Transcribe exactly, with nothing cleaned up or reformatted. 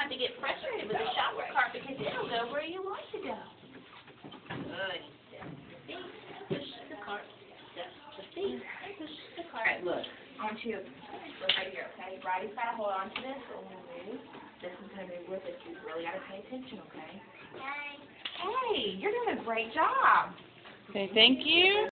have to get frustrated with the shower cart because it'll go where you want to go. Good. The feet, push the cart. The feet, push the cart. Alright, look. I want you to look right here, okay? Bridie's got to hold on to this. When we move, this is going to move with us. You really got to pay attention, okay? Hey, you're doing a great job. Okay, thank you.